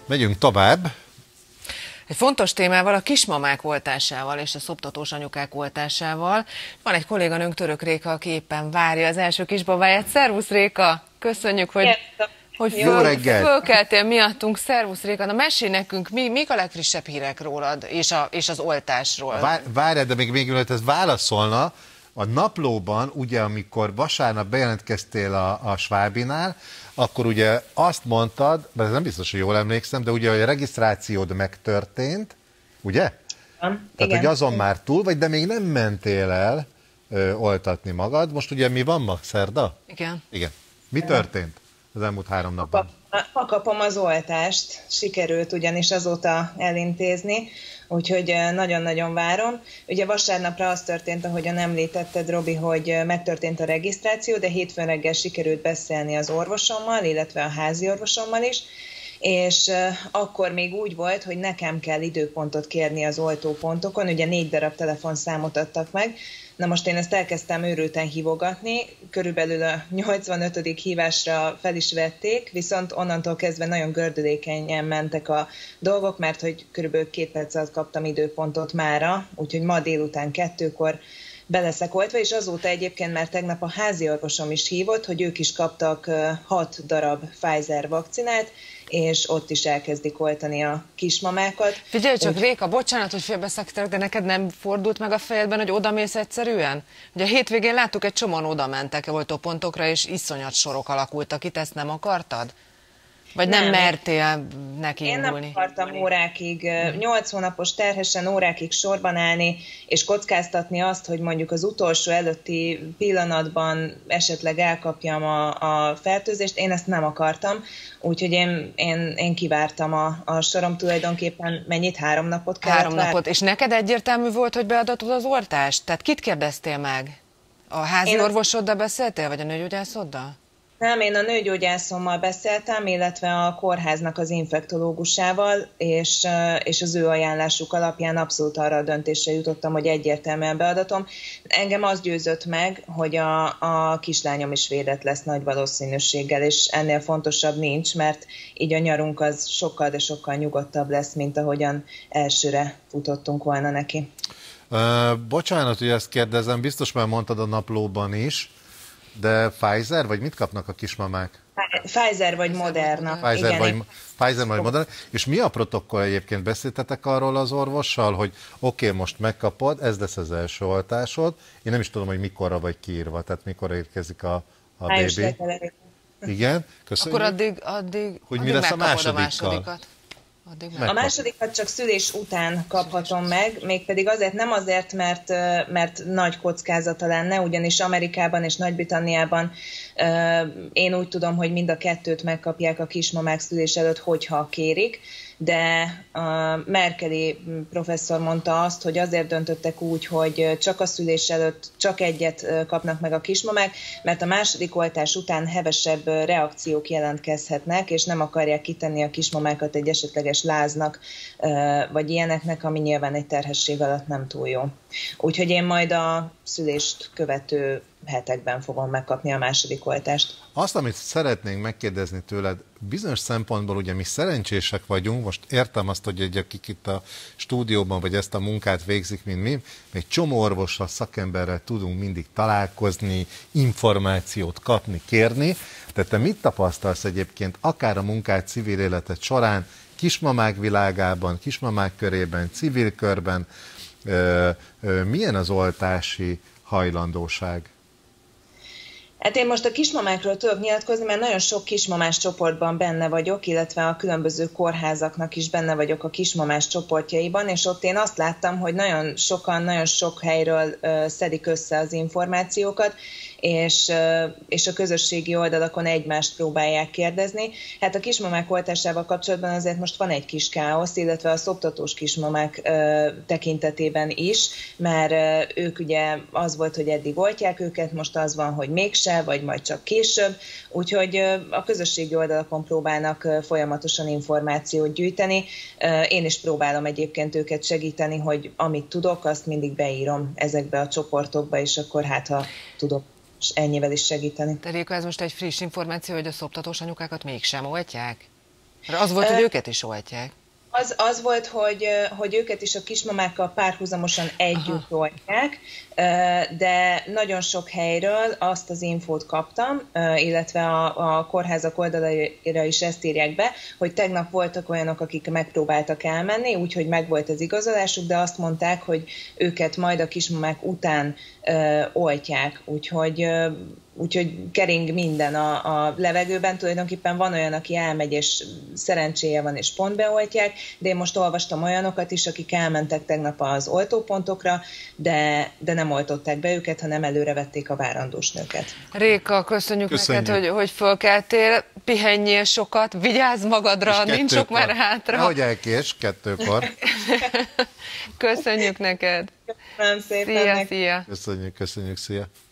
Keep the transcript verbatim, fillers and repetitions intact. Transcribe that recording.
Megyünk tovább. Egy fontos témával, a kismamák oltásával és a szoptatós anyukák oltásával. Van egy kolléganőnk, Török Réka, aki éppen várja az első kisbabáját. Szervusz Réka! Köszönjük, hogy, hogy föl, fölkeltél miattunk. Szervusz Réka! Na mesélj nekünk, mi, mik a legfrissebb hírek rólad és, a, és az oltásról? Vár, várj, de még végül ez válaszolna. A naplóban, ugye, amikor vasárnap bejelentkeztél a, a Schwabinál, akkor ugye azt mondtad, mert ez nem biztos, hogy jól emlékszem, de ugye a regisztrációd megtörtént, ugye? Um, Tehát, igen. hogy azon már túl vagy, de még nem mentél el ö, oltatni magad. Most ugye mi van ma? Szerda? Igen. Igen. Mi történt az elmúlt három napban? Ha kapom az oltást, sikerült ugyanis azóta elintézni, úgyhogy nagyon-nagyon várom. Ugye vasárnapra az történt, ahogyan említetted, Robi, hogy megtörtént a regisztráció, de hétfőn reggel sikerült beszélni az orvosommal, illetve a házi orvosommal is, és akkor még úgy volt, hogy nekem kell időpontot kérni az oltópontokon, ugye négy darab telefonszámot adtak meg. Na most én ezt elkezdtem őrülten hívogatni, körülbelül a nyolcvanötödik hívásra fel is vették, viszont onnantól kezdve nagyon gördülékenyen mentek a dolgok, mert hogy körülbelül két perc alatt kaptam időpontot mára, úgyhogy ma délután kettőkor be leszek oltva, és azóta egyébként már tegnap a házi orvosom is hívott, hogy ők is kaptak hat darab Pfizer vakcinát, és ott is elkezdik oltani a kismamákat. Figyelj csak, Úgy... Réka, bocsánat, hogy félbeszakítalak, de neked nem fordult meg a fejedben, hogy odamész egyszerűen? Ugye a hétvégén láttuk, egy csomóan oda mentek oltópontokra, és iszonyat sorok alakultak itt, ezt nem akartad? Vagy nem, nem mertél neki Én indulni? nem akartam órákig, nyolc hónapos terhesen órákig sorban állni, és kockáztatni azt, hogy mondjuk az utolsó előtti pillanatban esetleg elkapjam a, a fertőzést. Én ezt nem akartam, úgyhogy én, én, én kivártam a, a sorom tulajdonképpen, mennyit, három napot kellett Három napot. És neked egyértelmű volt, hogy beadatod az oltást? Tehát kit kérdeztél meg? A házi én orvosoddal beszéltél, vagy a nőgyógyászoddal? Nem, én a nőgyógyászommal beszéltem, illetve a kórháznak az infektológusával, és, és az ő ajánlásuk alapján abszolút arra a döntésre jutottam, hogy egyértelműen beadatom. Engem az győzött meg, hogy a, a kislányom is védett lesz nagy valószínűséggel, és ennél fontosabb nincs, mert így a nyarunk az sokkal, de sokkal nyugodtabb lesz, mint ahogyan elsőre futottunk volna neki. Uh, bocsánat, hogy ezt kérdezem, biztos már mondtad a naplóban is, de Pfizer, vagy mit kapnak a kismamák? Pfizer vagy Moderna. Pfizer, Igen, vagy, én... Pfizer vagy Moderna. És mi a protokoll egyébként? Beszéltetek arról az orvossal, hogy oké, okay, most megkapod, ez lesz az első oltásod. Én nem is tudom, hogy mikorra vagy kiírva, tehát mikor érkezik a, a bébi. Igen, köszönjük. Akkor addig, addig, hogy addig mi lesz a másodikkal? A másodikat. A másodikat csak szülés után kaphatom meg, mégpedig azért nem azért, mert, mert nagy kockázata lenne, ugyanis Amerikában és Nagy-Britanniában én úgy tudom, hogy mind a kettőt megkapják a kismamák szülés előtt, hogyha kérik, de a Merkeli professzor mondta azt, hogy azért döntöttek úgy, hogy csak a szülés előtt csak egyet kapnak meg a kismamák, mert a második oltás után hevesebb reakciók jelentkezhetnek, és nem akarják kitenni a kismamákat egy esetleges láznak, vagy ilyeneknek, ami nyilván egy terhesség alatt nem túl jó. Úgyhogy én majd a szülést követő hetekben fogom megkapni a második oltást. Azt, amit szeretnénk megkérdezni tőled, bizonyos szempontból ugye mi szerencsések vagyunk, most értem azt, hogy egy, akik itt a stúdióban vagy ezt a munkát végzik, mint mi, még csomó orvossal, szakemberrel tudunk mindig találkozni, információt kapni, kérni. De te mit tapasztalsz egyébként akár a munkád, civil életed során, kismamák világában, kismamák körében, civil körben, ö, ö, milyen az oltási hajlandóság? Hát én most a kismamákról tudok nyilatkozni, mert nagyon sok kismamás csoportban benne vagyok, illetve a különböző kórházaknak is benne vagyok a kismamás csoportjaiban, és ott én azt láttam, hogy nagyon sokan, nagyon sok helyről uh, szedik össze az információkat, és, uh, és a közösségi oldalakon egymást próbálják kérdezni. Hát a kismamák oltásával kapcsolatban azért most van egy kis káosz, illetve a szoptatós kismamák uh, tekintetében is, mert uh, ők ugye az volt, hogy eddig oltják őket, most az van, hogy mégsem, vagy majd csak később, úgyhogy a közösségi oldalakon próbálnak folyamatosan információt gyűjteni. Én is próbálom egyébként őket segíteni, hogy amit tudok, azt mindig beírom ezekbe a csoportokba, és akkor hát, ha tudok és ennyivel is segíteni. De Réka, ez most egy friss információ, hogy a szoptatós anyukákat mégsem oltják? Az volt, hogy őket is oltják. Az, az volt, hogy, hogy őket is a kismamákkal párhuzamosan együtt oltják, de nagyon sok helyről azt az infót kaptam, illetve a, a kórházak oldalaira is ezt írják be, hogy tegnap voltak olyanok, akik megpróbáltak elmenni, úgyhogy megvolt az igazolásuk, de azt mondták, hogy őket majd a kismamák után oltják, úgyhogy Úgyhogy kering minden a, a levegőben, tulajdonképpen van olyan, aki elmegy, és szerencséje van, és pont beoltják, de én most olvastam olyanokat is, akik elmentek tegnap az oltópontokra, de, de nem oltották be őket, hanem előre vették a várandós nőket. Réka, köszönjük, köszönjük neked, hogy, hogy fölkeltél, pihenjél sokat, vigyázz magadra, nincs sok már hátra. Nehogy elkés kettőkor. Köszönjük neked. Köszönöm szépen. Szia, szia. Köszönjük, köszönjük, szia.